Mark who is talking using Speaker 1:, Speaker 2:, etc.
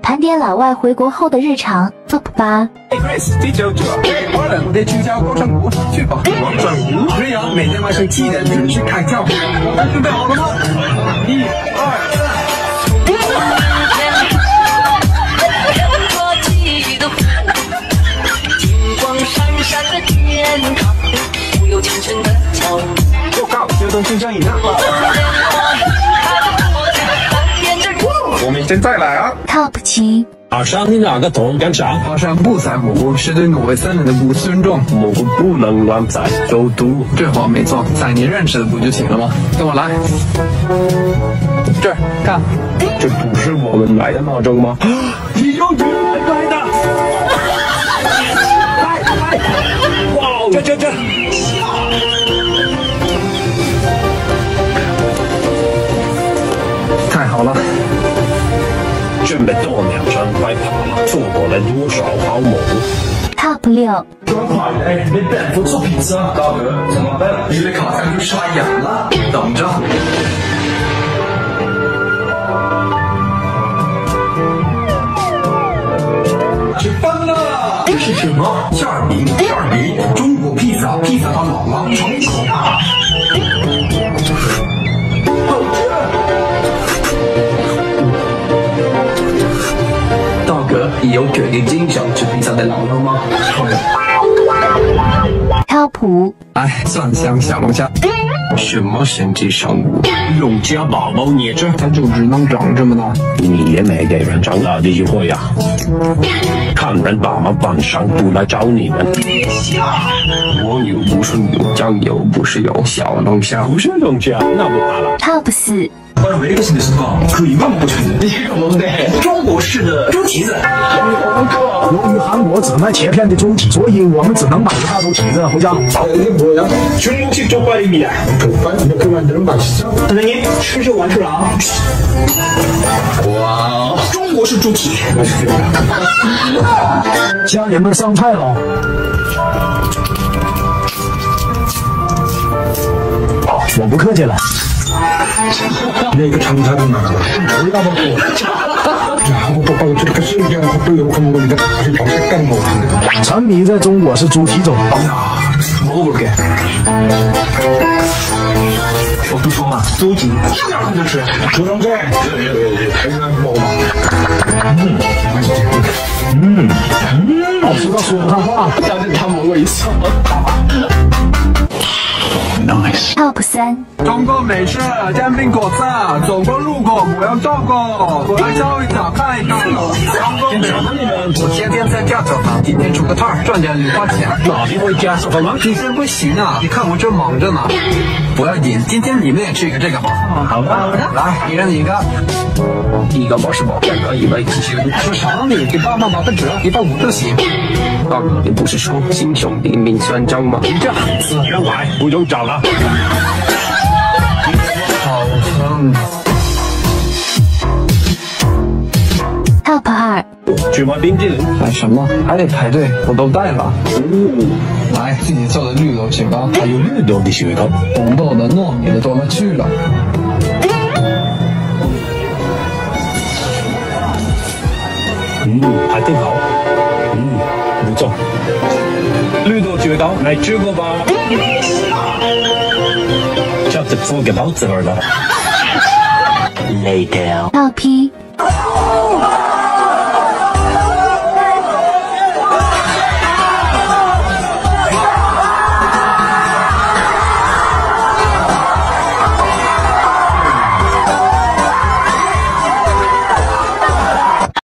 Speaker 1: 盘点老外回国后的日常 Top 8。
Speaker 2: 第9者，我们得聚焦高山谷，去吧，王转谷。对呀，每天晚上7点准时开跳。准备好了吗？1、2、
Speaker 3: 3。金光闪闪的天堂，富有清晨的脚步。
Speaker 2: 我靠，就等新上瘾了。我们现在来啊
Speaker 1: Top 7。
Speaker 4: 爬山你哪个懂干啥？
Speaker 2: 爬山不采蘑菇是对挪威森林的不尊重，
Speaker 4: 蘑菇不能乱采，有毒。
Speaker 2: 这话没错，采你认识的不就行了吗？跟我来，这儿看，
Speaker 4: 这不是我们来的闹钟吗？你用绝来的！来，哇，这，
Speaker 2: 太好了。
Speaker 4: 这么多秒钟快跑了，错过了多少好蘑菇
Speaker 1: Top 6。
Speaker 2: 你蝙蝠做披萨，大哥怎么办？你的烤箱就刷眼了，等着。吃饭了，这是什么？馅儿饼，中国披萨，披萨到老了，重口。你有决定经常吃披萨的老了吗
Speaker 1: ？Top 5。
Speaker 2: 哎，蒜香小龙虾。
Speaker 4: 什么神奇生物？龙虾宝宝捏着，
Speaker 2: 它就只能长这么大。
Speaker 4: 你也没给人长大的机会呀！看人爸妈晚上不来找你们。
Speaker 2: 蜗牛不是牛，酱油不是油，小龙虾
Speaker 4: 不是龙虾，那不怕了。
Speaker 1: Top 4。
Speaker 2: 维克星的身高可以万不全的，你个蒙的中国式的猪蹄子。
Speaker 5: 由于韩国只卖切片的猪蹄，所以我们只能买一大兜蹄子回家。
Speaker 4: 중국식 족발입니다.
Speaker 5: 족발 이렇게 만들면 맛있어?
Speaker 4: 선생님, 吃就完事了啊！
Speaker 2: 哇，中国式猪蹄，
Speaker 5: 家人们上菜了。我不客气了。那个장사는 저희가 먹고 한국 족발도 저렇게 신기한 것도 이렇게 먹으니까 다시 더 색깔이 먹었는데产米在中国是猪蹄种。
Speaker 2: 먹어볼게. 我不说嘛，猪蹄一两口就吃。
Speaker 5: 조정재 당연히 먹어봐. 맛있지. 없어가说不上话。
Speaker 2: 但是他먹过一次。
Speaker 4: Nice.
Speaker 1: Top 3。
Speaker 2: 中国美食煎饼果子，走过路过不要错过，过来教育打开一个。中国美食，我天天在家做饭，今天出个摊赚点零花钱。
Speaker 4: 哪里会家做饭吗？
Speaker 2: 今天不行啊，你看我这忙着呢。不要紧，今天你们也吃一个这个吧。
Speaker 4: 好的，
Speaker 2: 来，一人一个。一个80包，两个170。说啥呢你？给爸妈打个折，150就行。大哥，你不是说亲兄弟明算账吗？你这孩子，
Speaker 4: 原来不用找了。
Speaker 2: 好疼。
Speaker 1: Top 2。
Speaker 4: 去买冰激凌。
Speaker 2: 买什么？还得排队，我都带了。来，自己做的绿豆雪糕，
Speaker 4: 还有绿豆的雪糕，
Speaker 2: 红豆的、糯米的多了去了。
Speaker 4: 还挺好。不错。绿豆雪糕，来吃过吧？这是做给老子儿的。Later。
Speaker 1: Top 1。